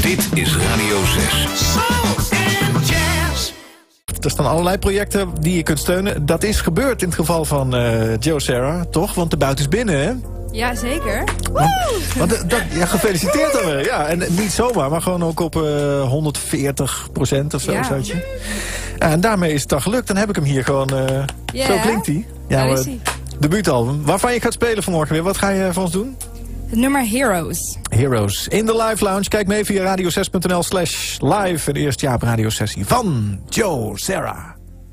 Dit is Radio 6. Soul and jazz. Er staan allerlei projecten die je kunt steunen. Dat is gebeurd in het geval van Joe Serra, toch? Want de buit is binnen, hè? Ja, zeker. Ja, gefeliciteerd dan weer. Ja, en niet zomaar, maar gewoon ook op 140% of zo. Ja. Zoutje. En daarmee is het dan gelukt. Dan heb ik hem hier gewoon... Zo klinkt hij. Daar is hij. Debuutalbum. Waarvan je gaat spelen vanmorgen weer. Wat ga je voor ons doen? Het nummer Heroes. Heroes. In de live lounge. Kijk mee via radio6.nl/live. En eerst Jaap Radio Sessie van Joe Serra.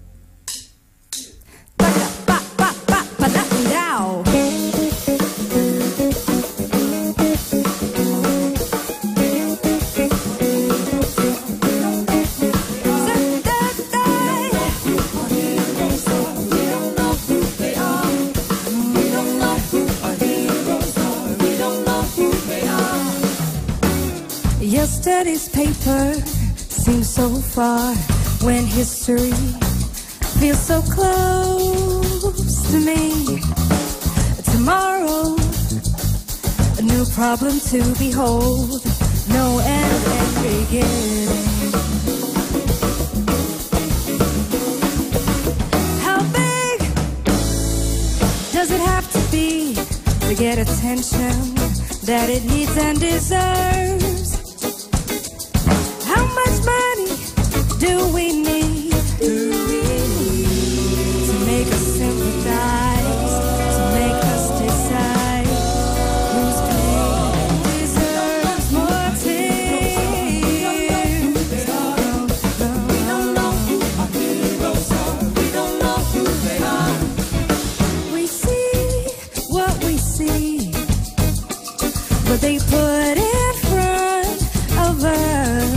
Yesterday's paper seems so far when history feels so close to me. Tomorrow, a new problem to behold, no end and beginning. How big does it have to be to get attention that it needs and deserves? How much money do we need to make us sympathize, to make us decide whose pain deserves more tears? We don't know who our heroes are. We don't know who they are. We see what we see, but they put in front of us.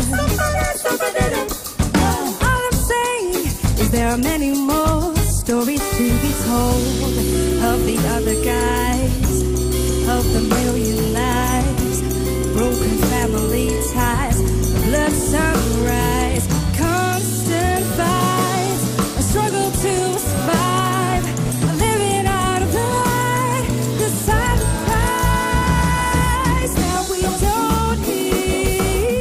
There are many more stories to be told of the other guys, of the million lives, broken family ties, blood sunrise, constant fights, a struggle to survive, a living out of the light, the silent cries that we don't hear.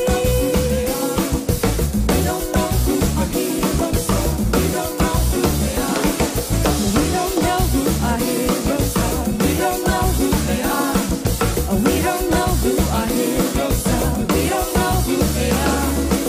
We don't know who our heroes are. We don't know who they are. We don't know who our heroes are. We don't know who they are. We don't know who our heroes are. We don't know who they are.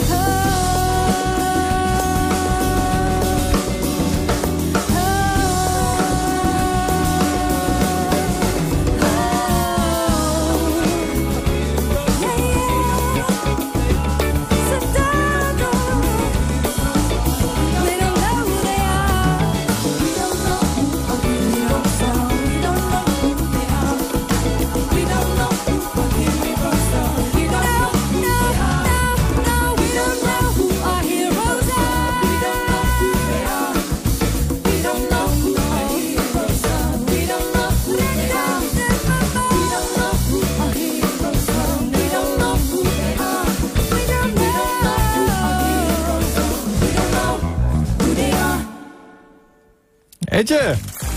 Eetje.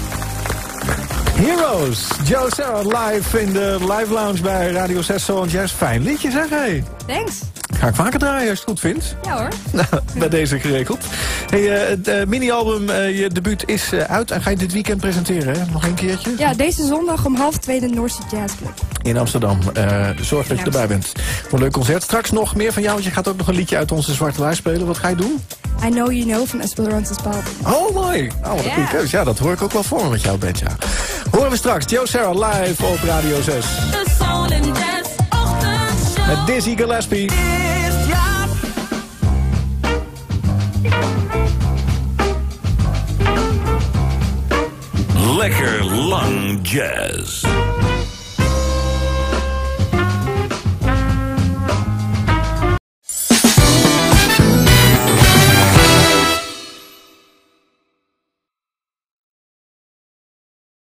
Heroes. Joe Serra live in de live lounge bij Radio 6 Soul and Jazz. Fijn liedje, zeg hé. Thanks. Ga ik vaker draaien als je het goed vindt. Ja hoor. Nou, bij deze geregeld. Hey, het mini-album, je debuut is uit en ga je dit weekend presenteren, hè? Nog een keertje? Ja, deze zondag om 1:30 de Noorse Jazz Club. In Amsterdam. Zorg dat je erbij bent. Voor een leuk concert. Straks nog meer van jou, want je gaat ook nog een liedje uit onze Zwarte Lijst spelen. Wat ga je doen? I Know You Know van Esperanza's Paalden. Oh, mooi. Oh, wat een goede keus. Ja, dat hoor ik ook wel voor me met jouw band, ja. Horen we straks Joe Serra live op Radio 6. The Soul and Jazz Ochtendshow. Met Dizzy Gillespie. Lekker lang jazz.